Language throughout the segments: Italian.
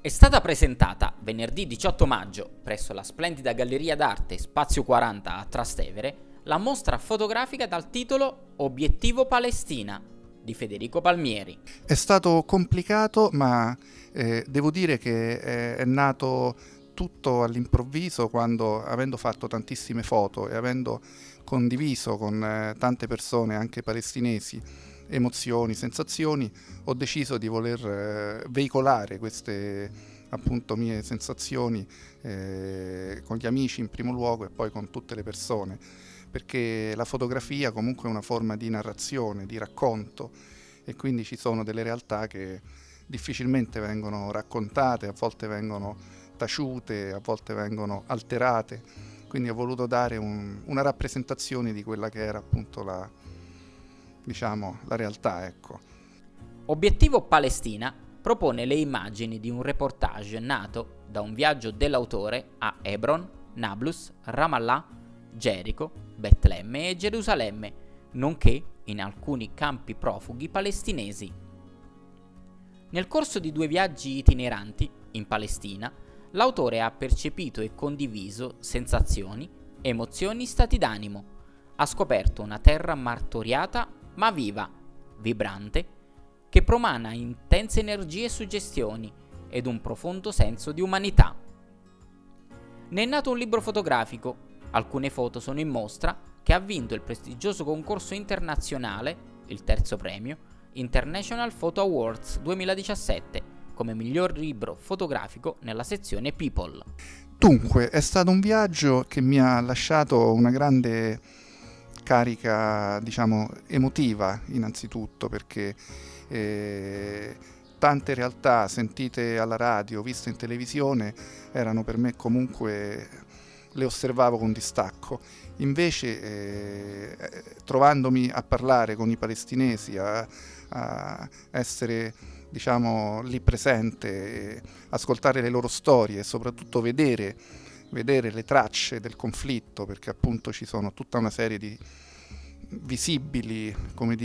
È stata presentata venerdì 18 maggio presso la splendida Galleria d'Arte Spazio 40 a Trastevere la mostra fotografica dal titolo Obiettivo Palestina di Federico Palmieri. È stato complicato, ma devo dire che è nato tutto all'improvviso quando, avendo fatto tantissime foto e avendo condiviso con tante persone, anche palestinesi, emozioni, sensazioni, ho deciso di voler veicolare queste appunto mie sensazioni con gli amici in primo luogo e poi con tutte le persone, perché la fotografia comunque è una forma di narrazione, di racconto, e quindi ci sono delle realtà che difficilmente vengono raccontate, a volte vengono taciute, a volte vengono alterate, quindi ho voluto dare una rappresentazione di quella che era appunto la realtà, ecco. Obiettivo Palestina propone le immagini di un reportage nato da un viaggio dell'autore a Hebron, Nablus, Ramallah, Gerico, Betlemme e Gerusalemme, nonché in alcuni campi profughi palestinesi. Nel corso di 2 viaggi itineranti in Palestina, l'autore ha percepito e condiviso sensazioni, emozioni, stati d'animo. Ha scoperto una terra martoriata ma viva, vibrante, che promana intense energie e suggestioni ed un profondo senso di umanità. Ne è nato un libro fotografico, alcune foto sono in mostra, che ha vinto il prestigioso concorso internazionale, il 3° premio, International Photo Awards 2017, come miglior libro fotografico nella sezione People. Dunque, è stato un viaggio che mi ha lasciato una grande carica, emotiva, innanzitutto, perché tante realtà sentite alla radio, viste in televisione, erano per me comunque, le osservavo con distacco. Invece, trovandomi a parlare con i palestinesi, a essere lì presente, ascoltare le loro storie e soprattutto vedere le tracce del conflitto, perché appunto ci sono tutta una serie di visibili,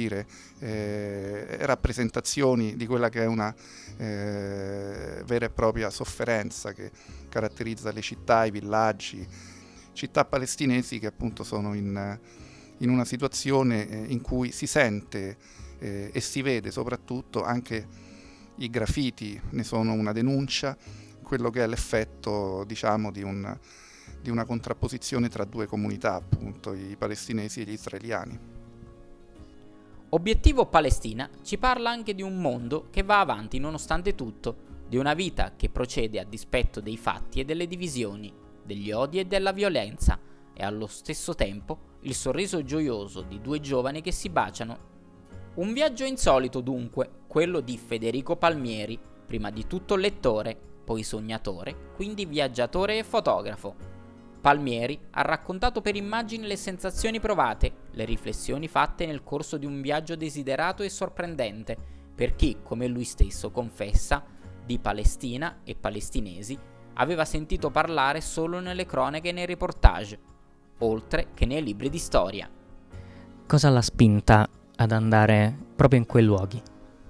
rappresentazioni di quella che è una vera e propria sofferenza che caratterizza le città, i villaggi, città palestinesi che appunto sono in una situazione in cui si sente e si vede soprattutto anche i graffiti, ne sono una denuncia, quello che è l'effetto di una contrapposizione tra 2 comunità, appunto i palestinesi e gli israeliani. Obiettivo Palestina ci parla anche di un mondo che va avanti nonostante tutto, di una vita che procede a dispetto dei fatti e delle divisioni, degli odi e della violenza, e allo stesso tempo il sorriso gioioso di 2 giovani che si baciano. Un viaggio insolito dunque, quello di Federico Palmieri, prima di tutto lettore, poi sognatore, quindi viaggiatore e fotografo. Palmieri ha raccontato per immagini le sensazioni provate, le riflessioni fatte nel corso di un viaggio desiderato e sorprendente, per chi, come lui stesso confessa, di Palestina e palestinesi aveva sentito parlare solo nelle cronache e nei reportage, oltre che nei libri di storia. Cosa l'ha spinta ad andare proprio in quei luoghi?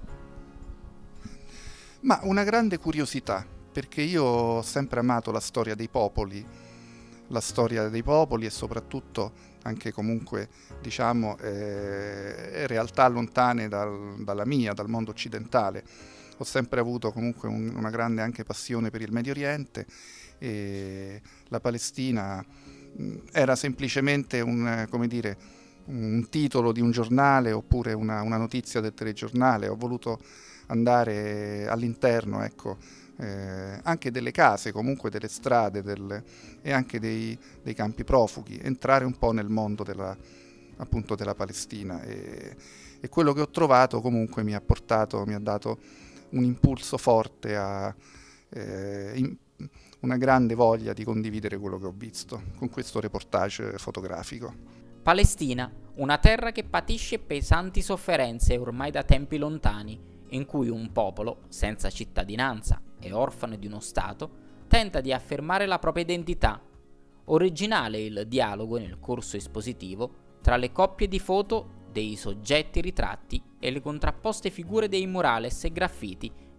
Ma una grande curiosità, perché io ho sempre amato la storia dei popoli e soprattutto anche comunque realtà lontane dal mondo occidentale. Ho sempre avuto comunque una grande anche passione per il Medio Oriente, e la Palestina era semplicemente un titolo di un giornale oppure una notizia del telegiornale. Ho voluto andare all'interno, anche delle case, comunque delle strade e anche dei campi profughi, entrare un po' nel mondo della Palestina, e quello che ho trovato comunque mi ha dato un impulso forte una grande voglia di condividere quello che ho visto con questo reportage fotografico. Palestina, una terra che patisce pesanti sofferenze ormai da tempi lontani, in cui un popolo, senza cittadinanza e orfano di uno Stato, tenta di affermare la propria identità. Originale il dialogo nel corso espositivo tra le coppie di foto dei soggetti ritratti e le contrapposte figure dei murales e graffiti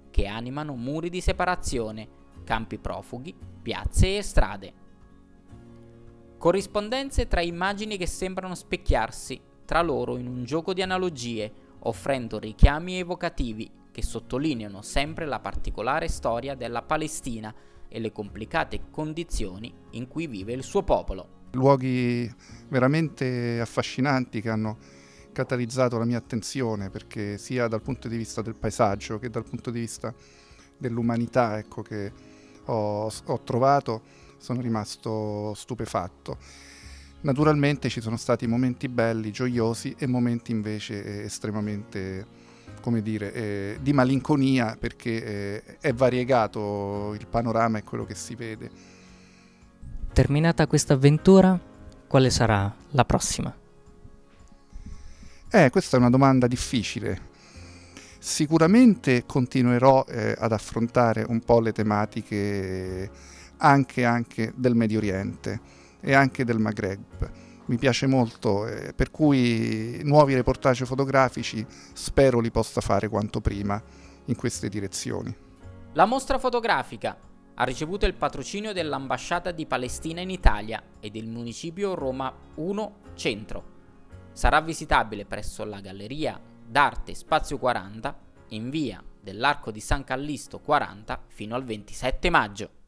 che animano muri di separazione, campi profughi, piazze e strade. Corrispondenze tra immagini che sembrano specchiarsi tra loro in un gioco di analogie, offrendo richiami evocativi che sottolineano sempre la particolare storia della Palestina e le complicate condizioni in cui vive il suo popolo. Luoghi veramente affascinanti che hanno catalizzato la mia attenzione, perché sia dal punto di vista del paesaggio che dal punto di vista dell'umanità, ecco, che ho trovato, sono rimasto stupefatto. Naturalmente ci sono stati momenti belli, gioiosi, e momenti invece estremamente, come dire, di malinconia, perché è variegato il panorama e quello che si vede. Terminata questa avventura, quale sarà la prossima? Questa è una domanda difficile. Sicuramente continuerò ad affrontare un po' le tematiche anche del Medio Oriente e anche del Maghreb. Mi piace molto, per cui nuovi reportage fotografici spero li possa fare quanto prima in queste direzioni. La mostra fotografica ha ricevuto il patrocinio dell'Ambasciata di Palestina in Italia e del Municipio Roma 1 Centro. Sarà visitabile presso la Galleria d'Arte Spazio 40 in via dell'Arco di San Callisto 40 fino al 27 maggio.